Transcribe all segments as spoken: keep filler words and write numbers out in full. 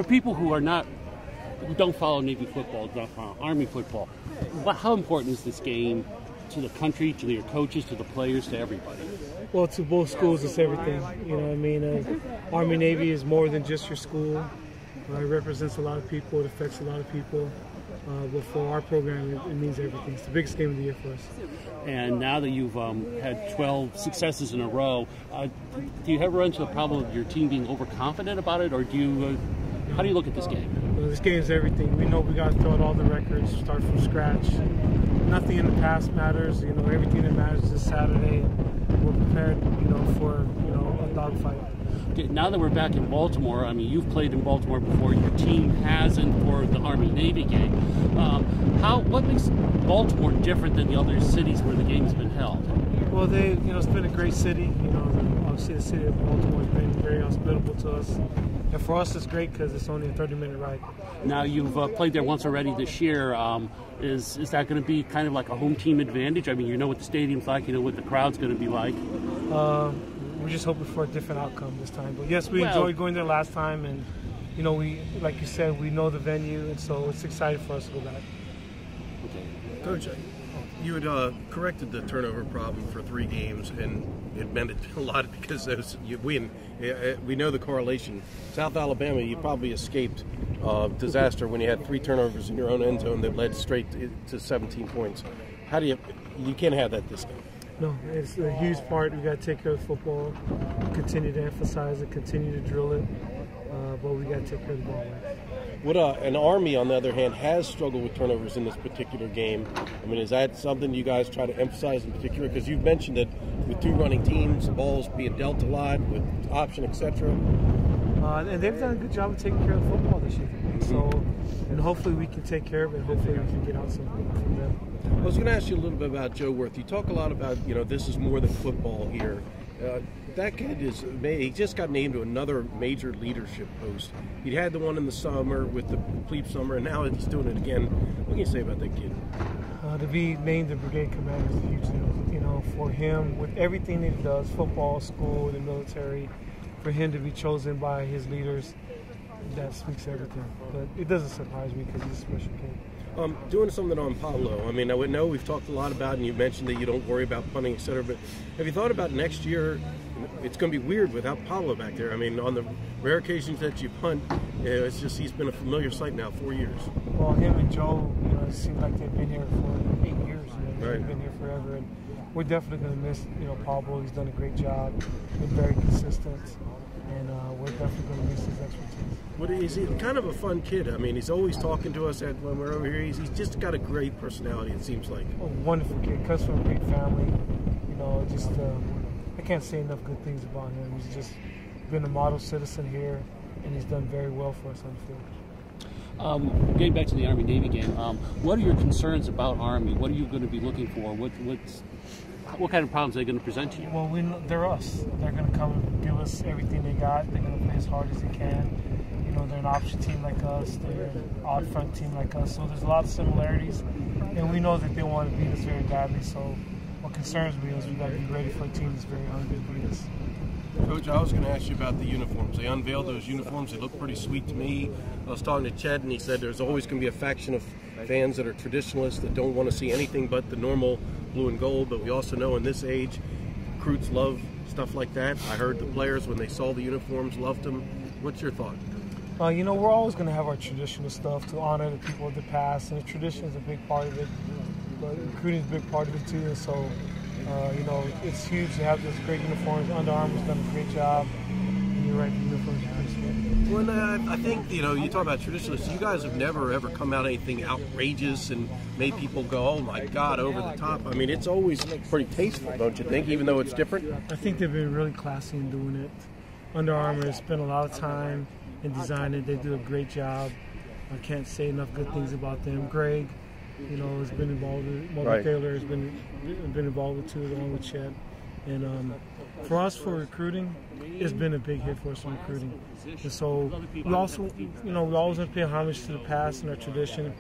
people who are not, who don't follow Navy football, don't follow Army football, what, how important is this game to the country, to your coaches, to the players, to everybody? Well, to both schools, it's everything. You know what I mean? Uh, Army Navy is more than just your school. Uh, it represents a lot of people. It affects a lot of people. Uh, but for our program, it, it means everything. It's the biggest game of the year for us. And now that you've um, had twelve successes in a row, uh, do you ever run into the problem of your team being overconfident about it, or do you? Uh, how do you look at this game? Well, this game is everything. We know we got to throw out all the records, start from scratch. Nothing in the past matters. You know, everything that matters is Saturday. We're prepared, you know, for you know a dogfight. Okay, now that we're back in Baltimore, I mean, you've played in Baltimore before. Your team hasn't for the Army-Navy game. Um, how? What makes Baltimore different than the other cities where the game's been held? Well, they, you know, it's been a great city. You know, the, obviously the city of Baltimore has been very hospitable to us, and for us, it's great because it's only a thirty-minute ride. Now you've uh, played there once already this year. Um, is is that going to be kind of like a home team advantage? I mean, you know what the stadium's like. You know what the crowd's going to be like. Uh, we're just hoping for a different outcome this time. But yes, we well, enjoyed going there last time, and you know, we, like you said, we know the venue, and so it's exciting for us to go back. Okay, Coach, you had uh, corrected the turnover problem for three games, and it meant a lot because those you win. We know the correlation. South Alabama, you probably escaped uh, disaster when you had three turnovers in your own end zone that led straight to seventeen points. How do you? You can't have that this game. No, it's a huge part. We got to take care of football, continue to emphasize it, continue to drill it, uh, but we got to take care of the ball. What uh, an Army, on the other hand, has struggled with turnovers in this particular game. I mean, is that something you guys try to emphasize in particular? Because you've mentioned that with two running teams, the ball's being dealt a lot with option, et cetera. Uh, and they've done a good job of taking care of the football this year. So, and hopefully we can take care of it. Hopefully we can get out something from them. I was going to ask you a little bit about Joe Worth. You talk a lot about, you know, this is more than football here. Uh, that kid is, he just got named to another major leadership post. He had the one in the summer with the Plebe Summer, and now he's doing it again. What can you say about that kid? Uh, to be named the brigade commander is a huge deal. You know, for him, with everything that he does, football, school, the military, for him to be chosen by his leaders, that speaks everything. But it doesn't surprise me because he's a special kid. Um, doing something on Pablo. I mean, I would know we've talked a lot about, and you mentioned that you don't worry about punting, et cetera. But have you thought about next year? It's going to be weird without Pablo back there. I mean, on the rare occasions that you punt, it's just he's been a familiar sight now, four years. Well, him and Joe, you know, it seems like they've been here for eight years. You know, right. They've been here forever, and we're definitely going to miss, you know, Pablo. He's done a great job, been very consistent, and uh, we're definitely going to miss his expertise. What is he? Kind of a fun kid. I mean, he's always talking to us at, when we're over here. He's, he's just got a great personality, it seems like. A wonderful kid. Comes from a great family. You know, just uh, I can't say enough good things about him. He's just been a model citizen here, and he's done very well for us on the field. Um, getting back to the Army-Navy game, um, what are your concerns about Army? What are you going to be looking for? What what's What kind of problems are they going to present to you? Well, we know, they're us. They're going to come and give us everything they got. They're going to play as hard as they can. You know, they're an option team like us. They're an odd front team like us. So there's a lot of similarities, and we know that they want to beat us very badly. So what concerns me is we got to be ready for a team that's very hungry to beat us. Coach, I was going to ask you about the uniforms. They unveiled those uniforms. They look pretty sweet to me. I was talking to Chet, and he said there's always going to be a faction of fans that are traditionalists that don't want to see anything but the normal blue and gold. But we also know in this age, recruits love stuff like that. I heard the players, when they saw the uniforms, loved them. What's your thought? Uh, you know, we're always going to have our traditional stuff to honor the people of the past, and the tradition is a big part of it. But recruiting is a big part of it too, and so, uh, you know, it's huge to have those great uniforms. Under Armour's done a great job, and you're right, the uniforms are pretty sweet. Well, uh, I think, you know, you talk about traditionalists. You guys have never, ever come out anything outrageous and made people go, oh, my God, over the top. I mean, it's always pretty tasteful, don't you think, even though it's different? I think they've been really classy in doing it. Under Armour has spent a lot of time in designing it. They do a great job. I can't say enough good things about them. Greg, you know, has been involved with Mulder right. Taylor has been been involved with too, along with Chet. And um, for us, for recruiting, it's been a big hit for us in recruiting. And so we also, you know, we always want to pay homage to the past and our tradition.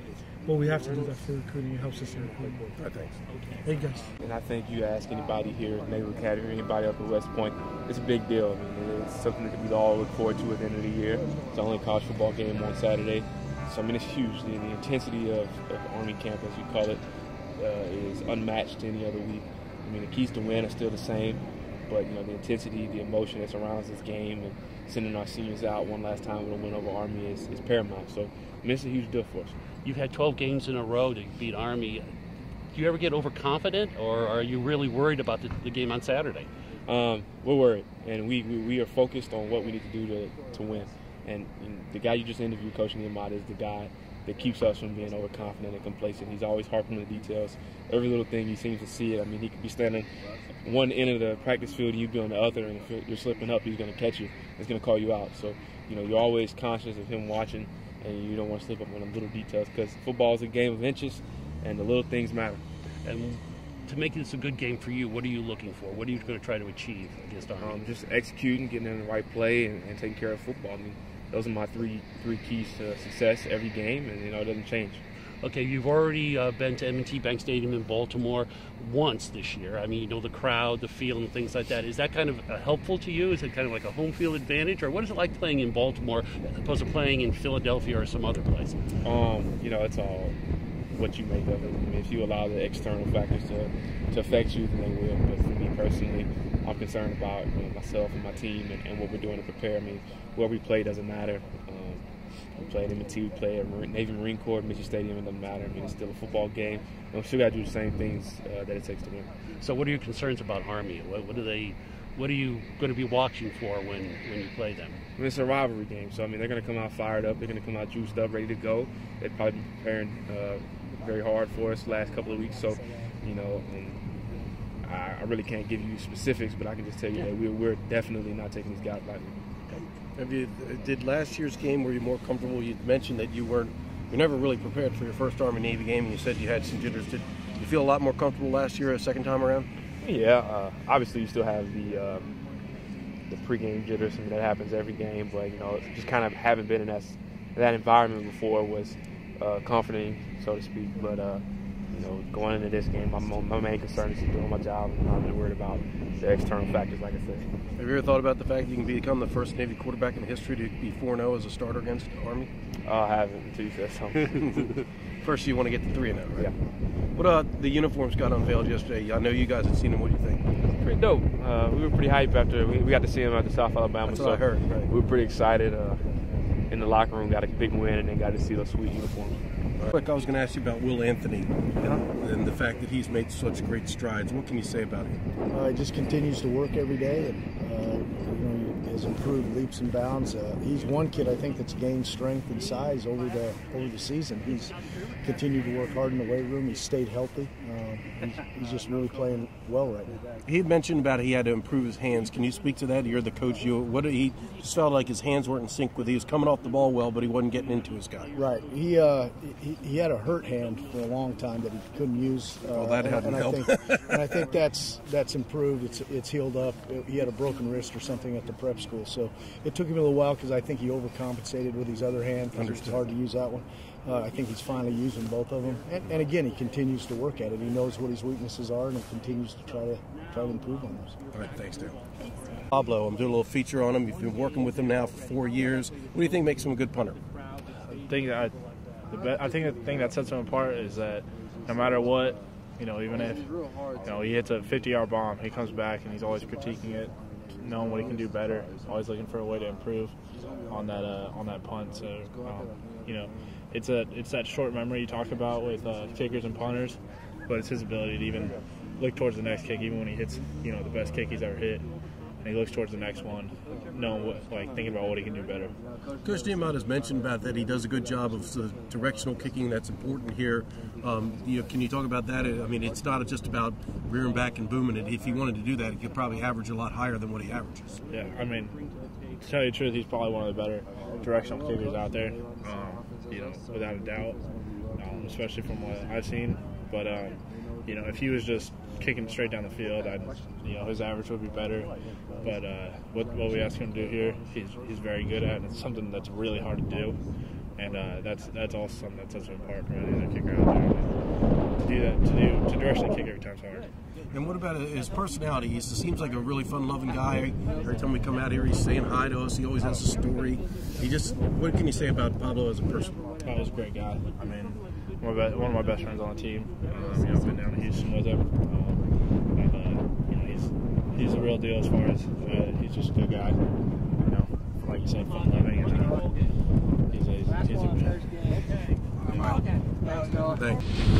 But we have to do that for recruiting. It helps us in recruiting. All right, thanks. Hey, guys. And I think you ask anybody here at Naval Academy or anybody up at West Point, it's a big deal. I mean, it's something that we all look forward to at the end of the year. It's the only college football game on Saturday. So, I mean, it's huge. The, the intensity of, of Army camp, as you call it, uh, is unmatched any other week. I mean, the keys to win are still the same, but, you know, the intensity, the emotion that surrounds this game and sending our seniors out one last time with a win over Army is, is paramount. So, I mean, it's a huge deal for us. You've had twelve games in a row to beat Army. Do you ever get overconfident, or are you really worried about the, the game on Saturday? Um, we're worried, and we, we, we are focused on what we need to do to, to win. And, and the guy you just interviewed, Coach Nehemiah, is the guy that keeps us from being overconfident and complacent. He's always harping on the details. Every little thing, he seems to see it. I mean, he could be standing one end of the practice field, and you'd be on the other, and if you're slipping up, he's going to catch you. He's going to call you out. So, you know, you're always conscious of him watching, and you don't want to slip up on the little details, because football is a game of inches, and the little things matter. And to make this a good game for you, what are you looking for? What are you going to try to achieve against Army? Um, just executing, getting in the right play, and, and taking care of football. I mean, those are my three three keys to success every game, and, you know, it doesn't change. Okay, you've already uh, been to M and T Bank Stadium in Baltimore once this year. I mean, you know, the crowd, the feel, and things like that. Is that kind of uh, helpful to you? Is it kind of like a home field advantage? Or what is it like playing in Baltimore as opposed to playing in Philadelphia or some other place? Um, you know, it's all what you make of it. I mean, if you allow the external factors to, to affect you, then they will. But for me personally, I'm concerned about, you know, myself and my team and, and what we're doing to prepare. I mean, where we play doesn't matter. Um, we play at M and T, we play at Navy Marine Corps, Michigan Stadium, it doesn't matter. I mean, it's still a football game, and we still got to do the same things uh, that it takes to win. So what are your concerns about Army? What, what are they? What are you going to be watching for when, when you play them? I mean, it's a rivalry game, so I mean, they're going to come out fired up. They're going to come out juiced up, ready to go. They've probably been preparing uh, very hard for us the last couple of weeks. So, you know, and I, I really can't give you specifics, but I can just tell you that we're, we're definitely not taking these guys lightly. Have you, did last year's game, were you more comfortable? You mentioned that you weren't, you never really prepared for your first Army-Navy game, and you said you had some jitters. Did you feel a lot more comfortable last year, a second time around? Yeah, uh, obviously you still have the um, the pregame jitters. I mean, that happens every game, but, you know, just kind of haven't been in that, that environment before was uh, comforting, so to speak. But, uh, you know, going into this game, my, my main concern is doing my job, and I'm not really worried about the external factors, like I said. Have you ever thought about the fact that you can become the first Navy quarterback in history to be four and oh as a starter against Army? Uh, I haven't, until you said something. First, you want to get to three and oh, right? Yeah. What uh, the uniforms got unveiled yesterday? I know you guys had seen them. What do you think? Pretty dope. Uh, we were pretty hyped after we, we got to see them after South Alabama. That's so what I heard. Right. We were pretty excited. Uh, in the locker room, got a big win, and then got to see those sweet uniforms. Right. Quick, I was going to ask you about Will Anthony and the fact that he's made such great strides. What can you say about him? Uh, he just continues to work every day, and uh, you know, he has improved leaps and bounds. Uh, he's one kid I think that's gained strength and size over the over the season. He's continued to work hard in the weight room. He's stayed healthy. Uh, he's, he's just really playing well right now. He had mentioned about he had to improve his hands. Can you speak to that? You're the coach. You what did he just felt like his hands weren't in sync with. He was coming off the ball well, but he wasn't getting into his guy. Right. He uh, he, he had a hurt hand for a long time that he couldn't use. Uh, well, that hadn't and, and helped. I think, and I think that's that's improved. It's it's healed up. He had a broken wrist or something at the prep school, so it took him a little while because I think he overcompensated with his other hand because it's hard to use that one. Uh, I think he's finally using both of them, and, and again, he continues to work at it. He knows what his weaknesses are, and he continues to try to try to improve on those. All right, thanks, Dale. Pablo, I'm doing a little feature on him. You've been working with him now for four years. What do you think makes him a good punter? I think that the be- I think the thing that sets him apart is that no matter what, you know, even if you know he hits a fifty-yard bomb, he comes back and he's always critiquing it, knowing what he can do better, always looking for a way to improve on that uh, on that punt. So um, you know, it's a it's that short memory you talk about with uh, kickers and punters, but it's his ability to even look towards the next kick, even when he hits, you know, the best kick he's ever hit, and he looks towards the next one, knowing what, like thinking about what he can do better. Coach Nehemiah has mentioned about that he does a good job of the directional kicking. That's important here. Um, you know, can you talk about that? I mean, it's not just about rearing back and booming it. If he wanted to do that, he could probably average a lot higher than what he averages. Yeah, I mean, to tell you the truth, he's probably one of the better directional kickers out there, um, you know, without a doubt, um, especially from what I've seen. But, um, you know, if he was just kicking straight down the field, I'd, you know, his average would be better. But uh, what, what we ask him to do here, he's he's very good at, and it's something that's really hard to do. and uh, that's that's also something that sets him apart from any other kicker out there. To do that, to do to directionally kick every time is hard. And what about his personality? He seems like a really fun-loving guy. Every time we come out here, he's saying hi to us. He always has a story. He just, what can you say about Pablo as a person? Pablo's a great guy. I mean, one of my, one of my best friends on the team. Um, you know, I've been down to Houston with him. Um, and, uh, you know, he's he's the real deal as far as uh, he's just a good guy. You know, like you said, fun-loving. And, uh, he's a he's a good guy. Thanks.